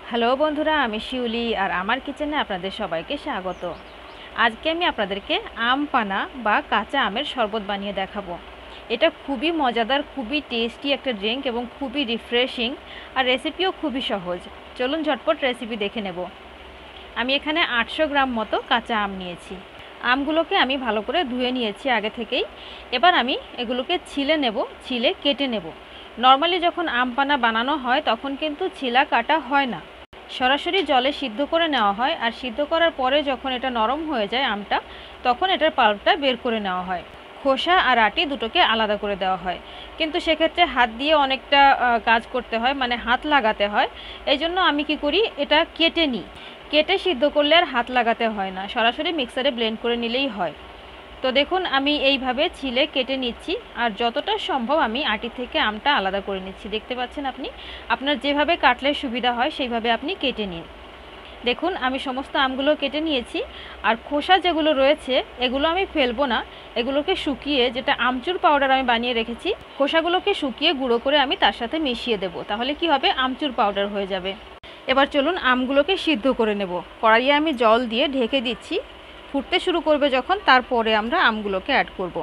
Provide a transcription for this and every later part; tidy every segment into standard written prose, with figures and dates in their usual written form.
Hello বন্ধুরা, আমি শিউলি আর আমার কিচেনে আপনাদের সবাইকে স্বাগত। আজকে আমি আপনাদেরকে আম পানা বা কাঁচা আমের শরবত বানিয়ে দেখাবো। এটা খুবই মজাদার, খুবই টেস্টি একটা ড্রিঙ্ক এবং খুবই রিফ্রেশিং, আর রেসিপিও খুবই সহজ। চলুন ঝটপট রেসিপি দেখে নেব। আমি এখানে 800 গ্রাম মতো কাঁচা আম নিয়েছি। আমগুলোকে আমি ভালো করে ধুয়ে নিয়েছি আগে থেকেই। এবার আমি এগুলোকে ছিলে কেটে নেব। নর্মালি যখন আম পানা বানানো হয় তখন কিন্তু ছিলা কাটা হয় না, সরাসরি জলে সিদ্ধ করে নেওয়া হয়। আর সিদ্ধ করার পরে যখন এটা নরম হয়ে যায় আমটা, তখন এটার পাল্পটা বের করে নেওয়া হয়। খোসা আর আটি দুটোকে আলাদা করে দেওয়া হয়, কিন্তু সেক্ষেত্রে হাত দিয়ে অনেকটা কাজ করতে হয়, মানে হাত লাগাতে হয়। এই জন্য আমি কি করি, এটা কেটে নিই। কেটে সিদ্ধ করলে আর হাত লাগাতে হয় না, সরাসরি মিক্সারে ব্লেন্ড করে নিলেই হয়। তো দেখুন, আমি এইভাবে ছিলে কেটে নিচ্ছি, আর যতটা সম্ভব আমি আটি থেকে আমটা আলাদা করে নিচ্ছি। দেখতে পাচ্ছেন আপনি, আপনার যেভাবে কাটলে সুবিধা হয় সেইভাবে আপনি কেটে নিন। দেখুন, আমি সমস্ত আমগুলো কেটে নিয়েছি। আর খোসা যেগুলো রয়েছে এগুলো আমি ফেলবো না, এগুলোকে শুকিয়ে, যেটা আমচুর পাউডার আমি বানিয়ে রেখেছি, খোসাগুলোকে শুকিয়ে গুঁড়ো করে আমি তার সাথে মিশিয়ে দেব। তাহলে কি হবে, আমচুর পাউডার হয়ে যাবে। এবার চলুন আমগুলোকে সিদ্ধ করে নেব। কড়াইয়ে আমি জল দিয়ে ঢেকে দিচ্ছি। ফুটতে শুরু করবে যখন, তারপরে আমরা আমগুলোকে অ্যাড করব।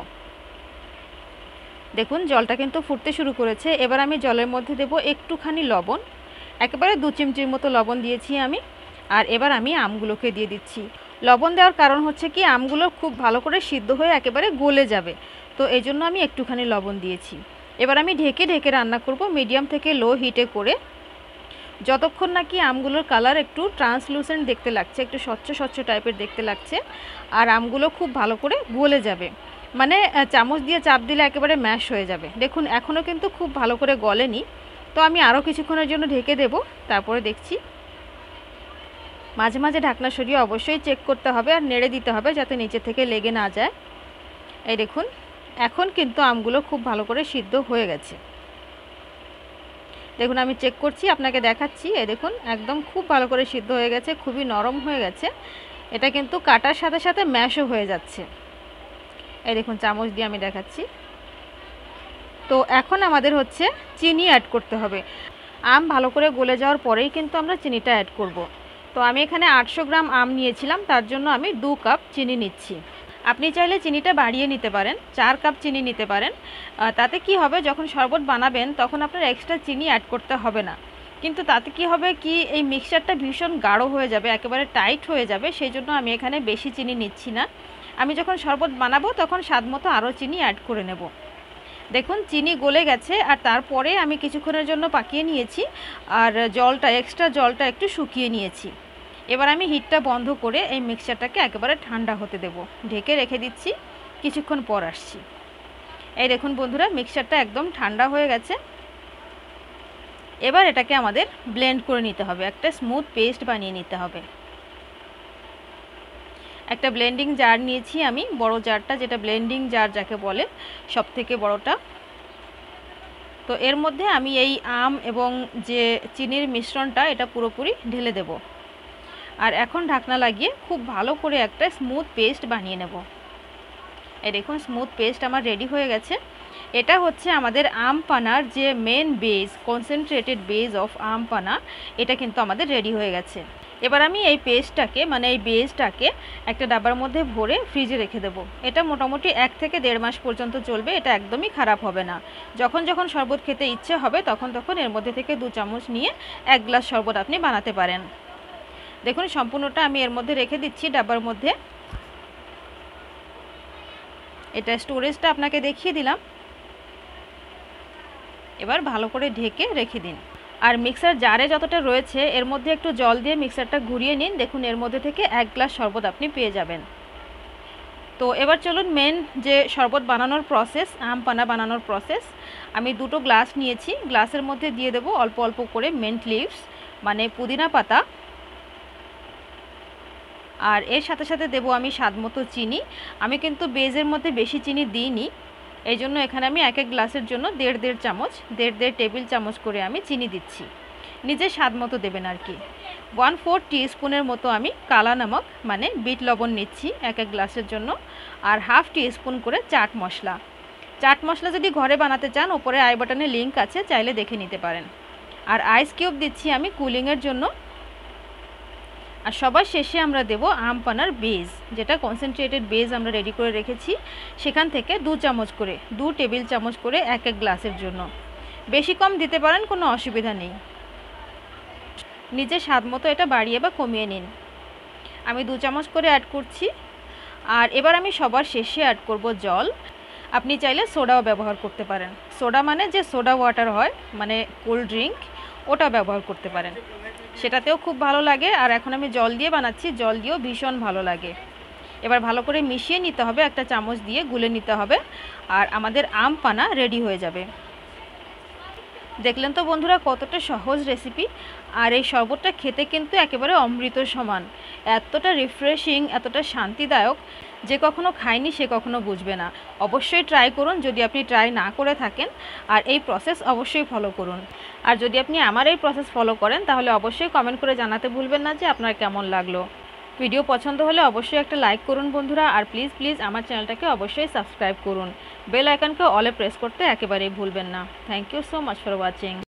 দেখুন, জলটা কিন্তু ফুটতে শুরু করেছে। এবার আমি জলের মধ্যে দেব একটুখানি লবণ, একেবারে 2 চিমটির মতো লবণ দিয়েছি আমি। আর এবার আমি আমগুলোকে দিয়ে দিচ্ছি। লবণ দেওয়ার কারণ হচ্ছে কি, আমগুলো খুব ভালো করে সিদ্ধ হয়ে একেবারে গলে যাবে, তো এই জন্য আমি একটুখানি লবণ দিয়েছি। এবার আমি ঢেকে ঢেকে রান্না করব মিডিয়াম থেকে লো হিটে করে, যতক্ষণ নাকি আমগুলোর কালার একটু ট্রান্সলুসেন্ট দেখতে লাগছে, একটু স্বচ্ছ স্বচ্ছ টাইপের দেখতে লাগছে, আর আমগুলো খুব ভালো করে গলে যাবে, মানে চামচ দিয়ে চাপ দিলে একেবারে ম্যাশ হয়ে যাবে। দেখুন, এখনও কিন্তু খুব ভালো করে গলেনি, তো আমি আরও কিছুক্ষণের জন্য ঢেকে দেব। তারপরে দেখছি, মাঝে মাঝে ঢাকনা সরিয়ে অবশ্যই চেক করতে হবে আর নেড়ে দিতে হবে যাতে নিচে থেকে লেগে না যায়। এই দেখুন, এখন কিন্তু আমগুলো খুব ভালো করে সিদ্ধ হয়ে গেছে। দেখুন, আমি চেক করছি, আপনাকে দেখাচ্ছি। এই দেখুন, একদম খুব ভালো করে সিদ্ধ হয়ে গেছে, খুবই নরম হয়ে গেছে। এটা কিন্তু কাটার সাথে সাথে ম্যাশও হয়ে যাচ্ছে। এই দেখুন, চামচ দিয়ে আমি দেখাচ্ছি। তো এখন আমাদের হচ্ছে চিনি অ্যাড করতে হবে। আম ভালো করে গলে যাওয়ার পরেই কিন্তু আমরা চিনিটা অ্যাড করব। তো আমি এখানে 800 গ্রাম আম নিয়েছিলাম, তার জন্য আমি 2 কাপ চিনি নিচ্ছি। আপনি চাইলে চিনিটা বাড়িয়ে নিতে পারেন, 4 কাপ চিনি নিতে পারেন। তাতে কি হবে, যখন শরবত বানাবেন তখন আপনার এক্সট্রা চিনি অ্যাড করতে হবে না। কিন্তু তাতে কি হবে কি, এই মিক্সচারটা ভীষণ গাঢ় হয়ে যাবে, একেবারে টাইট হয়ে যাবে। সেই জন্য আমি এখানে বেশি চিনি নিচ্ছি না। আমি যখন শরবত বানাবো তখন স্বাদ মতো আরও চিনি অ্যাড করে নেব। দেখুন, চিনি গলে গেছে, আর তারপরে আমি কিছুক্ষণের জন্য পাকিয়ে নিয়েছি, আর এক্সট্রা জলটা একটু শুকিয়ে নিয়েছি। এবার আমি হিটটা বন্ধ করে এই মিক্সচারটাকে একেবারে ঠান্ডা হতে দেব। ঢেকে রেখে দিচ্ছি, কিছুক্ষণ পর আসছি। এই দেখুন বন্ধুরা, মিক্সচারটা একদম ঠান্ডা হয়ে গেছে। এবার এটাকে আমাদের ব্লেন্ড করে নিতে হবে, একটা স্মুথ পেস্ট বানিয়ে নিতে হবে। একটা ব্লেন্ডিং জার নিয়েছি আমি, বড় জারটা, যেটা ব্লেন্ডিং জার যাকে বলে, সব থেকে বড়টা। তো এর মধ্যে আমি এই আম এবং যে চিনির মিশ্রণটা, এটা পুরোপুরি ঢেলে দেব। আর এখন ঢাকনা লাগিয়ে খুব ভালো করে একটা স্মুথ পেস্ট বানিয়ে নেব। এই দেখুন, স্মুথ পেস্ট আমার রেডি হয়ে গেছে। এটা হচ্ছে আমাদের আম পানার যে main base, concentrated base of আম পানা, এটা কিন্তু আমাদের রেডি হয়ে গেছে। এবার আমি এই পেস্টটাকে, মানে এই বেসটাকে একটা ডাব্বার মধ্যে ভরে ফ্রিজে রেখে দেবো। এটা মোটামুটি 1 থেকে 1.5 মাস পর্যন্ত চলবে, এটা একদমই খারাপ হবে না। যখন যখন শরবত খেতে ইচ্ছে হবে তখন তখন এর মধ্যে থেকে 2 চামচ নিয়ে 1 গ্লাস শরবত আপনি বানাতে পারেন। দেখুন, সম্পূর্ণটা আমি এর মধ্যে রেখে দিচ্ছি ডাব্বার মধ্যে। এটা স্টোরেজটা আপনাকে দেখিয়ে দিলাম। এবার ভালো করে ঢেকে রেখে দিন। আর মিক্সার জারে যতটা রয়েছে এর মধ্যে একটু জল দিয়ে মিক্সারটা ঘুরিয়ে নিন। দেখুন, এর মধ্যে থেকে 1 গ্লাস শরবত আপনি পেয়ে যাবেন। তো এবার চলুন মেন যে শরবত বানানোর প্রসেস, আম পানা বানানোর প্রসেস। আমি 2টো গ্লাস নিয়েছি, গ্লাসের মধ্যে দিয়ে দেবো অল্প অল্প করে মিন্ট লিভস, মানে পুদিনা পাতা। আর এর সাথে সাথে দেবো আমি স্বাদ মতো চিনি। আমি কিন্তু বেজের মধ্যে বেশি চিনি দিইনি, এই জন্য এখানে আমি 1 গ্লাসের জন্য 1.5 চামচ, 1.5 টেবিল চামচ করে আমি চিনি দিচ্ছি। নিজের স্বাদ মতো দেবেন আর কি। 1/4 টিস্পুনের মতো আমি কালা নমক, মানে বিট লবণ নিচ্ছি 1 গ্লাসের জন্য। আর 1/2 টিস্পুন করে চাট মশলা। চাট মশলা যদি ঘরে বানাতে চান, ওপরে আই বাটনে লিঙ্ক আছে, চাইলে দেখে নিতে পারেন। আর আইস কিউব দিচ্ছি আমি কুলিংয়ের জন্য আর সবার শেষে আমরা দেব আম পানার বেজ, যেটা কনসেন্ট্রেটেড বেজ আমরা রেডি করে রেখেছি, সেখান থেকে 2 চামচ করে, 2 টেবিল চামচ করে এক এক গ্লাসের জন্য। বেশি কম দিতে পারেন, কোনো অসুবিধা নেই। নিজের স্বাদ মতো এটা বাড়িয়ে বা কমিয়ে নিন। আমি 2 চামচ করে অ্যাড করছি। আর এবার আমি সবার শেষে অ্যাড করব জল। আপনি চাইলে সোডাও ব্যবহার করতে পারেন। সোডা মানে যে সোডা ওয়াটার হয়, মানে কোল্ড ড্রিঙ্ক, ওটা ব্যবহার করতে পারেন, সেটাতেও খুব ভালো লাগে। আর এখন আমি জল দিয়ে বানাচ্ছি, জল দিয়েও ভীষণ ভালো লাগে। এবার ভালো করে মিশিয়ে নিতে হবে, একটা চামচ দিয়ে গুলে নিতে হবে, আর আমাদের আম পানা রেডি হয়ে যাবে। দেখলেন তো বন্ধুরা কতটা সহজ রেসিপি। আর এই শরবতটা খেতে কিন্তু একেবারে অমৃত সমান, এতটা রিফ্রেশিং, এতটা শান্তিদায়ক, যে কখনো খায়নি সে কখনো বুঝবে না। অবশ্যই ট্রাই করুন যদি আপনি ট্রাই না করে থাকেন, আর এই প্রসেস অবশ্যই ফলো করুন। আর যদি আপনি আমার এই প্রসেস ফলো করেন তাহলে অবশ্যই কমেন্ট করে জানাতে ভুলবেন না যে আপনার কেমন লাগলো। ভিডিও পছন্দ হলে অবশ্যই একটা লাইক করুন বন্ধুরা, আর প্লিজ প্লিজ আমার চ্যানেলটাকে অবশ্যই সাবস্ক্রাইব করুন। বেল আইকনকে অলে প্রেস করতে একেবারেই ভুলবেন না। Thank you so much for watching.